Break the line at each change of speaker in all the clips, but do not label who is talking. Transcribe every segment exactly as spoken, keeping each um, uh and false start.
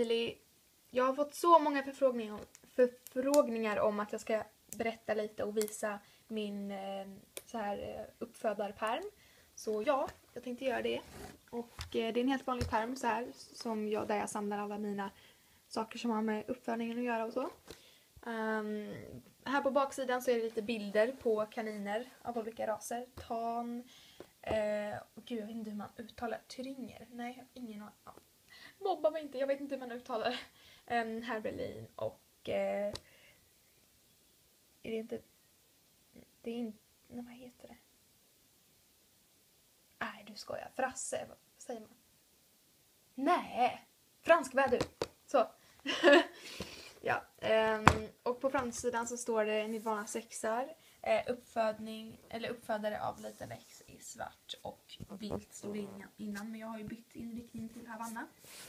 Hailey, jag har fått så många förfrågningar, förfrågningar om att jag ska berätta lite och visa min eh, så här eh, uppfödarperm. Så ja, jag tänkte göra det. Och eh, det är en helt vanlig perm så här, som jag, där jag samlar alla mina saker som har med uppfödningen att göra och så. Um, här på baksidan så är det lite bilder på kaniner av olika raser. Tan, uh, gud jag vet inte hur man uttalar Thüringer. Nej, jag har ingen aning. Ja. Mobba mig inte, jag vet inte hur man uttalar det. Um, Herberlin och uh, är det inte, det är inte, nej, vad heter det? Nej, du skojar. Frasse, vad säger man? Nej, fransk väder. Så. Ja, um, och på framsidan så står det Nirvana sexar, eh, uppfödning, eller uppfödare av liten växt i svart och vilt stod det innan, men jag har ju bytt inriktning till Havanna.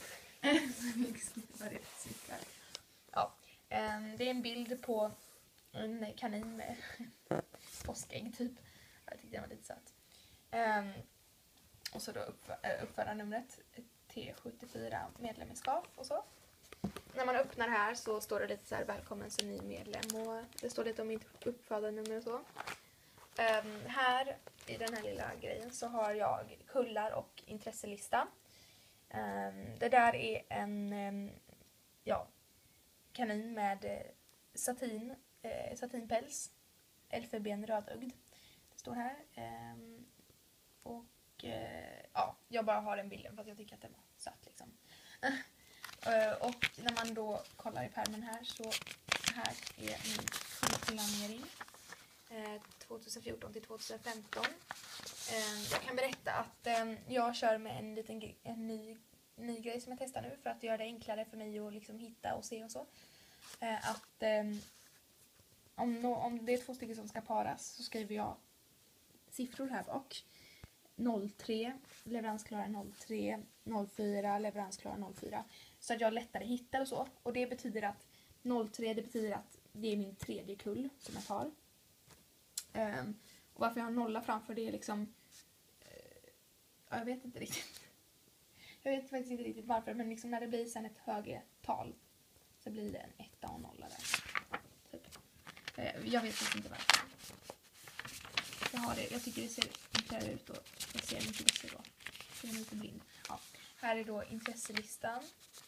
Ja, um, det är en bild på en kanin med påskägg typ. Jag tyckte den var lite söt. Um, och så då uppf- uppfödarnumret T sjuttiofyra, medlem i SCAF och så. När man öppnar här så står det lite så här välkommen som ny medlem och det står lite om mitt uppfödarnummer och så. Um, här i den här lilla grejen så har jag kullar och intresselista. Um, det där är en um, ja, kanin med uh, satin, uh, satinpäls, elfenben rödögd. Det står här. Um, och uh, ja, jag bara har den bilden för att jag tycker att den var söt liksom. Uh, och när man då kollar i pärmen här så här är min kullplanering uh, tjugohundrafjorton till tjugohundrafemton. Uh, jag kan berätta att um, jag kör med en liten en ny, ny grej som jag testar nu för att göra det enklare för mig att liksom hitta och se och så. Uh, att um, om, no, om det är två stycken som ska paras så skriver jag siffror här bak. noll tre, leveransklara noll tre, noll fyra, leveransklara noll fyra. Så att jag lättare hittar och så. Och det betyder att noll tre, det betyder att det är min tredje kull som jag tar. Um, och varför jag har nolla framför det är liksom... Uh, jag vet inte riktigt. Jag vet faktiskt inte riktigt varför. Men liksom när det blir sen ett högre tal så blir det en etta och nolla där. Typ. Uh, jag vet faktiskt inte varför. Jag har det. Jag tycker det ser enklare ut och jag ser mycket bättre då. Jag är lite blind. Ja. Här är då intresselistan.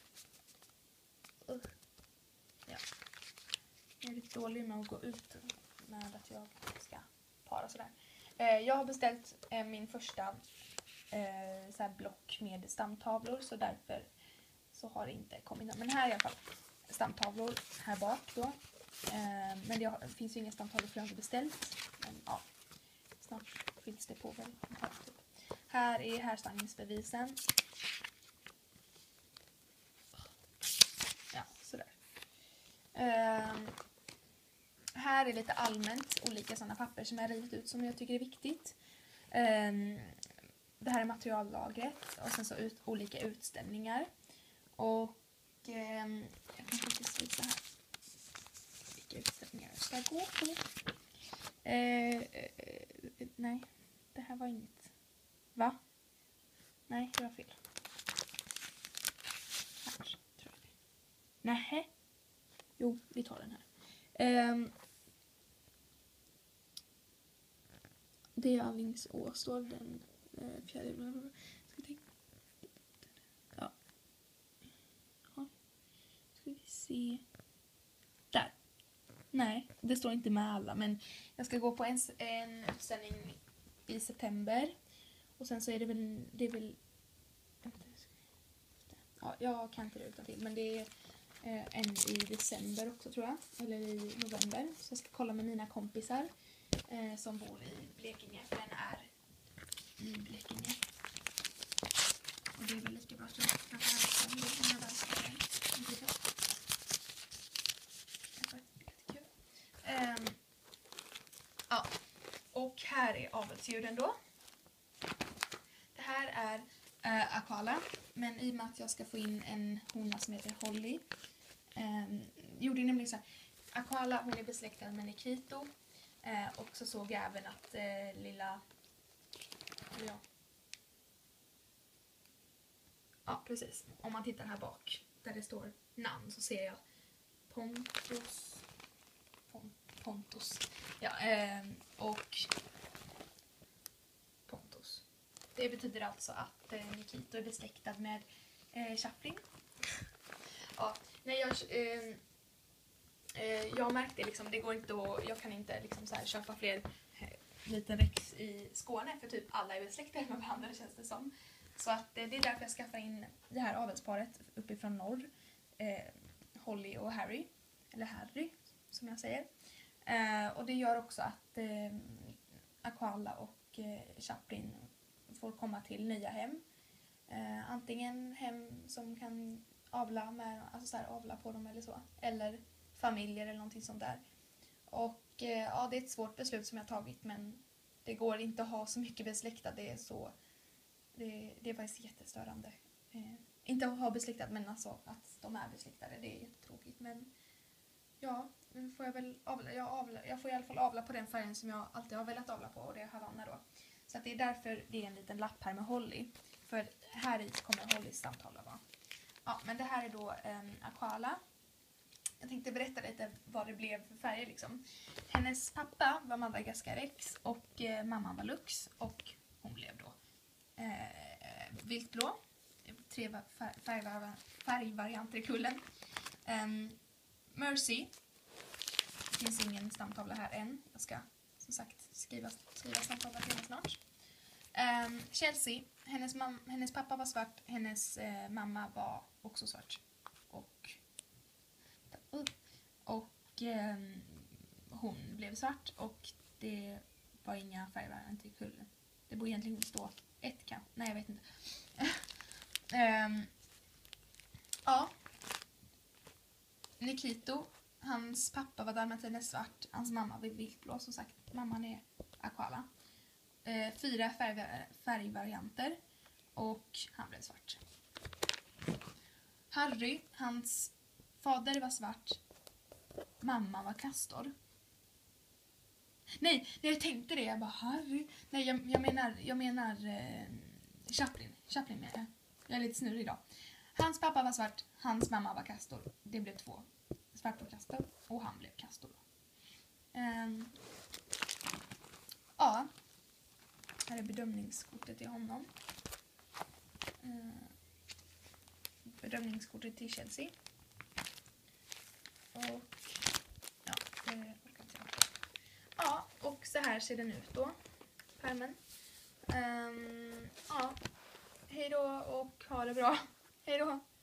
Uh. Ja. Jag är lite dålig med att gå ut med att jag ska para sådär. Eh, jag har beställt eh, min första eh, så här block med stamtavlor så därför så har det inte kommit. Men här är i alla fall stamtavlor här bak då. Eh, men det finns ju inga stamtavlor för jag har inte beställt. Men ja, snart fylls det på väl. Här är härstammningsbevisen. Ja, sådär. Um, här är lite allmänt olika sådana papper som jag har rivit ut som jag tycker är viktigt. Um, det här är materiallagret och sen så ut, olika utställningar. Och um, jag kan faktiskt visa här vilka utställningar jag ska gå på. Uh, uh, nej, det här var inget. Va? Nej, det var fel. Här, tror jag. Nej. Jo, vi tar den här. Um, det är Alingsås då, den uh, fjärde. Ska vi ja. ja. Ska vi se. Där. Nej, det står inte med alla, men jag ska gå på en, en utställning i september. Och sen så är det väl, det är väl, ja, jag kan inte det utan till, men det är eh, en i december också tror jag, eller i november. Så jag ska kolla med mina kompisar eh, som bor i Blekinge, för den är i Blekinge. Och det är väl lika bra att jag kan få den här verksamheten. Jättekul. Um, ja, och här är avelsdjuren då. Det här är äh, Aquala, men i och med att jag ska få in en hona som heter Holly. Um, gjorde nämligen så här. Aquala, hon är besläktad med Nikito. Uh, och så såg jag även att uh, lilla... Ja. ja, precis. Om man tittar här bak. där det står namn så ser jag Pontus. Pon, Pontus. Ja, eh, och Pontus. Det betyder alltså att eh, Nikito är besläktad med eh, Chaplin. Ja, när jag... Eh, eh, jag märkte liksom, det går inte att... Jag kan inte liksom så här köpa fler eh, liten Rex i Skåne för typ alla är besläktade med varandra, känns det som. Så att eh, det är därför jag skaffar in det här avelsparet uppifrån norr. Eh, Holly och Harry. Eller Harry, som jag säger. Eh, och det gör också att eh, Aquala och eh, Chaplin får komma till nya hem. Eh, antingen hem som kan avla, med, alltså så här, avla på dem eller så. Eller familjer eller någonting sånt där. Och eh, ja, det är ett svårt beslut som jag tagit, men det går inte att ha så mycket besläktad. Det är så... Det, det är faktiskt jättestörande. Eh, inte att ha besläktad, men alltså att de är besläktade. Det är jättetråkigt, men ja, nu får jag väl avla, jag, avla, jag får i alla fall avla på den färgen som jag alltid har velat avla på, och det är Havanna då. Så att det är därför det är en liten lapp här med Holly. För här i kommer Hollys stamtavla vara. Ja, men det här är då um, Aquala. Jag tänkte berätta lite vad det blev för färger liksom. Hennes pappa var Madagascar Rex och eh, mamman var Lux, och hon blev då eh, viltblå. Tre färg, färg, färgvarianter i kullen. Um, Mercy. Det finns ingen stamtavla här än. Jag ska som sagt skriva, skriva stamtavla till henne snart. Um, Chelsea. Hennes, mam, hennes pappa var svart. Hennes eh, mamma var också svart. Och uh, och eh, hon blev svart. Och det var inga färgvarianter i kullen. Det borde egentligen stå ett kanske. Nej, jag vet inte. um, ja. Nikito, hans pappa var dalmatines svart, hans mamma var viltblå, som sagt. Mamman är Aquala. Eh, fyra färg, färgvarianter och han blev svart. Harry, hans fader var svart, mamma var Castor. Nej, jag tänkte det, jag bara Harry. Nej, jag, jag menar, jag menar eh, Chaplin. Chaplin menar jag. Jag är lite snurrig idag. Hans pappa var svart, hans mamma var Castor. Det blev två. Svart på Castor och han blev Castor. Um, ja. Här är bedömningskortet till honom. Uh, bedömningskortet till Chelsea. Och ja, det orkar inte jag. Ja, och så här ser den ut då. Pärmen. Um, ja. Hej då och ha det bra. Hej då.